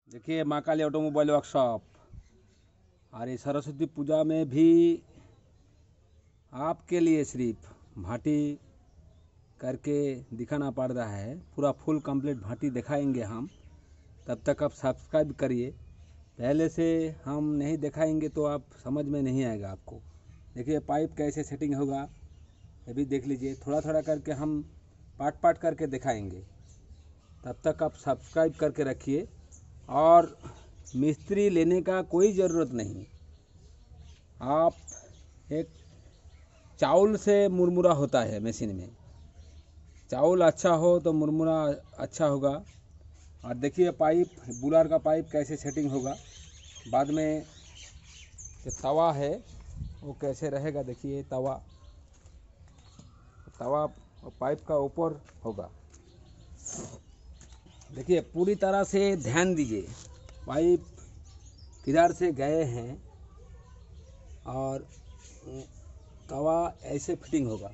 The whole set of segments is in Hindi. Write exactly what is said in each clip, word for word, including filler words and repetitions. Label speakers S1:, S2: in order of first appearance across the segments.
S1: देखिए माँ काली ऑटोमोबाइल वर्कशॉप। और ये सरस्वती पूजा में भी आपके लिए सिर्फ भाटी करके दिखाना पड़ रहा है। पूरा फुल कंप्लीट भाटी दिखाएंगे हम। तब तक आप सब्सक्राइब करिए। पहले से हम नहीं दिखाएंगे तो आप समझ में नहीं आएगा आपको। देखिए पाइप कैसे सेटिंग होगा ये भी देख लीजिए। थोड़ा थोड़ा करके हम पार्ट पार्ट करके दिखाएंगे। तब तक आप सब्सक्राइब करके रखिए। और मिस्त्री लेने का कोई ज़रूरत नहीं। आप एक चावल से मुरमुरा होता है मशीन में। चावल अच्छा हो तो मुरमुरा अच्छा होगा। और देखिए पाइप बुलार का पाइप कैसे सेटिंग होगा। बाद में जो तवा है वो कैसे रहेगा। देखिए तवा तवा पाइप का ऊपर होगा। देखिए पूरी तरह से ध्यान दीजिए पाइप किधर से गए हैं और तवा ऐसे फिटिंग होगा।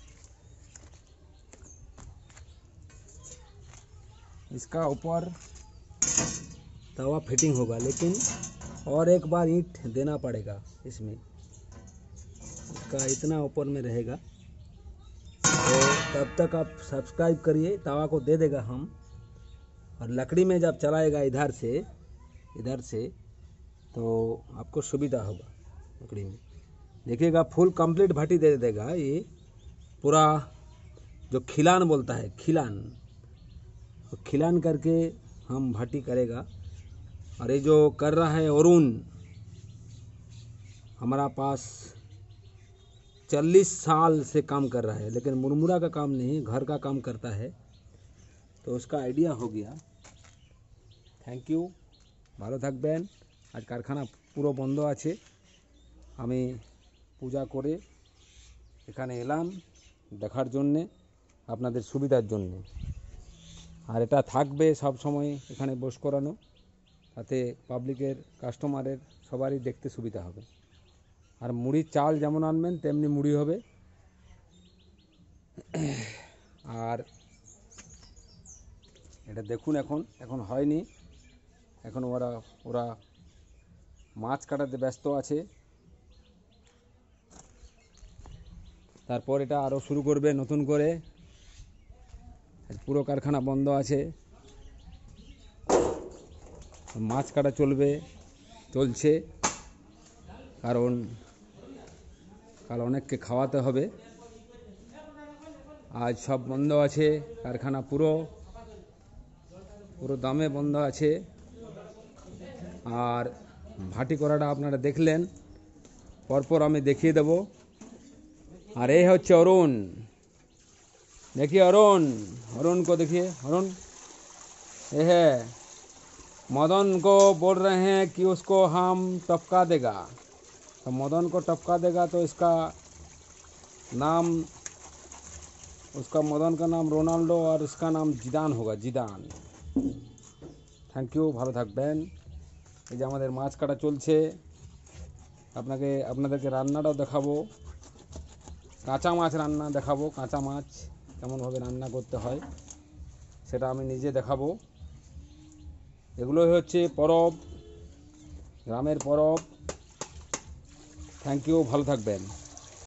S1: इसका ऊपर तवा फिटिंग होगा, लेकिन और एक बार ईंट देना पड़ेगा इसमें। इसका इतना ऊपर में रहेगा। तो तब तक आप सब्सक्राइब करिए। तवा को दे देगा हम। और लकड़ी में जब चलाएगा इधर से इधर से तो आपको सुविधा होगा लकड़ी में। देखिएगा फुल कंप्लीट भाटी दे देगा। ये पूरा जो खिलान बोलता है खिलान तो खिलान करके हम भाटी करेगा। और ये जो कर रहा है अरुण हमारा पास चालीस साल से काम कर रहा है, लेकिन मुरमुरा का काम नहीं घर का काम करता है। तो उसका आइडिया हो गया। Thank you. ভালো থাকবেন। आज कारखाना পুরো বন্ধ আছে। আমি পূজা করে এখানে এলাম দেখার জন্যে, আপনাদের সুবিধার জন্যে। আর এটা থাকবে সব সময় এখানে বস করানো, তাতে পাবলিকের কাস্টমারের সবারই দেখতে সুবিধা হবে। আর মুড়ির চাল যেমন আনবেন তেমনি মুড়ি হবে। আর এটা দেখুন এখন এখন হয়নি। এখন ওরা ওরা মাছ কাটাতে ব্যস্ত আছে। তারপর এটা আরও শুরু করবে নতুন করে। পুরো কারখানা বন্ধ আছে। মাছ কাটা চলবে চলছে, কারণ কাল অনেককে খাওয়াতে হবে। আজ সব বন্ধ আছে। কারখানা পুরো পুরো দামে বন্ধ আছে। আর ভাটি করাটা আপনারা দেখলেন, পরপর আমি দেখিয়ে দেব। আর এই হচ্ছে অরুণ। देखिए अरुण अरुण को देखिए। अरुण ये है मदन को बोल रहे हैं कि उसको हम टपका देगा। तो मदन को टपका देगा तो इसका नाम उसका मदन का नाम रोनाल्डो और इसका नाम जिदान होगा। जिदान। Thank you. ভালো থাকবেন। এই যে আমাদের মাছ কাটা চলছে। আপনাকে আপনাদেরকে রান্নাটাও দেখাবো। কাঁচা মাছ রান্না দেখাবো। কাঁচা মাছ কেমনভাবে রান্না করতে হয় সেটা আমি নিজে দেখাবো। এগুলোই হচ্ছে পরব, গ্রামের পরব। Thank you. ভালো থাকবেন।